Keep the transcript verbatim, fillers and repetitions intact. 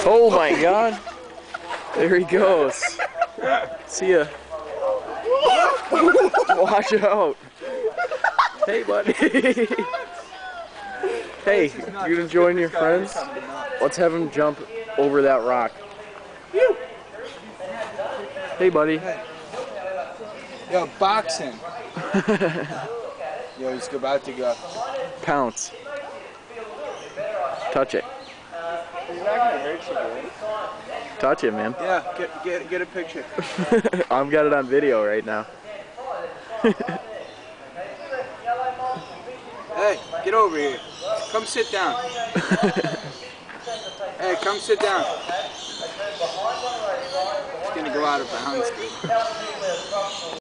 Oh my God! There he goes. See ya. Watch out. Hey, buddy. Hey, you gonna join your friends? Let's have him jump over that rock. Hey, buddy. Yo, boxing. Yo, he's about to go. Pounce. Touch it. Touch it, man. Yeah, get get get a picture. I've got it on video right now. Hey, get over here. Come sit down. Hey, come sit down. He's gonna go out of bounds.